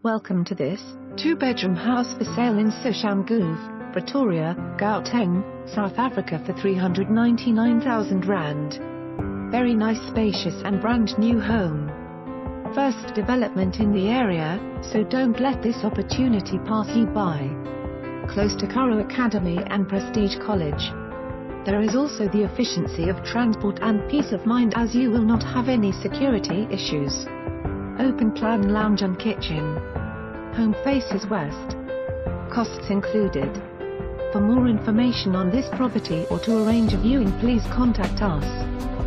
Welcome to this 2-bedroom house for sale in Soshanguve, Pretoria, Gauteng, South Africa for R399,000. Very nice, spacious and brand new home. First development in the area, so don't let this opportunity pass you by. Close to Curro Academy and Prestige College. There is also the efficiency of transport and peace of mind, as you will not have any security issues. Open plan lounge and kitchen. Home faces west. Costs included. For more information on this property or to arrange a viewing, please contact us.